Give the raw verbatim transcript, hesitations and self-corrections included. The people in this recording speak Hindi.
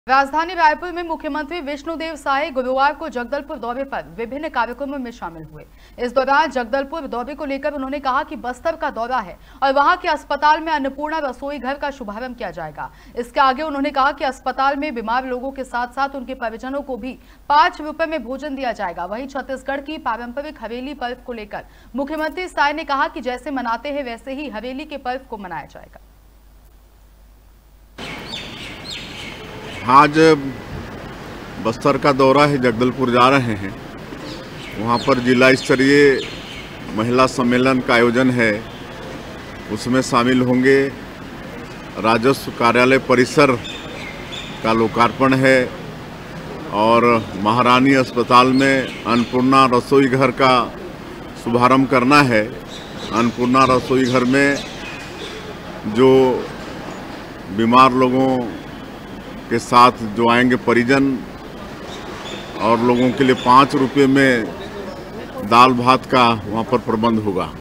राजधानी रायपुर में मुख्यमंत्री विष्णुदेव साय गुरुवार को जगदलपुर दौरे पर विभिन्न कार्यक्रमों में शामिल हुए। इस दौरान जगदलपुर दौरे को लेकर उन्होंने कहा कि बस्तर का दौरा है और वहां के अस्पताल में अन्नपूर्णा रसोई घर का शुभारंभ किया जाएगा। इसके आगे उन्होंने कहा कि अस्पताल में बीमार लोगों के साथ साथ उनके परिजनों को भी पांच रुपए में भोजन दिया जाएगा। वहीं छत्तीसगढ़ की पारंपरिक हवेली पर्व को लेकर मुख्यमंत्री साय ने कहा कि जैसे मनाते हैं वैसे ही हवेली के पर्व को मनाया जाएगा। आज बस्तर का दौरा है, जगदलपुर जा रहे हैं। वहाँ पर जिला स्तरीय महिला सम्मेलन का आयोजन है, उसमें शामिल होंगे। राजस्व कार्यालय परिसर का लोकार्पण है और महारानी अस्पताल में अन्नपूर्णा रसोई घर का शुभारंभ करना है। अन्नपूर्णा रसोई घर में जो बीमार लोगों के साथ जो आएंगे परिजन और लोगों के लिए पाँच रुपये में दाल भात का वहाँ पर प्रबंध होगा।